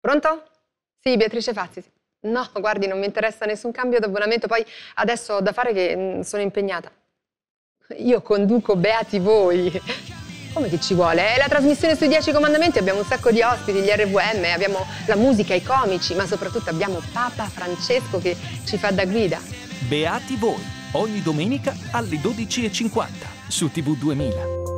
Pronto? Sì, Beatrice Fazzi. Sì. No, guardi, non mi interessa nessun cambio d'abbonamento, poi adesso ho da fare che sono impegnata. Io conduco Beati Voi. Come che ci vuole? È la trasmissione sui 10 comandamenti, abbiamo un sacco di ospiti, gli RVM, abbiamo la musica, i comici, ma soprattutto abbiamo Papa Francesco che ci fa da guida. Beati Voi, ogni domenica alle 12:50 su TV 2000.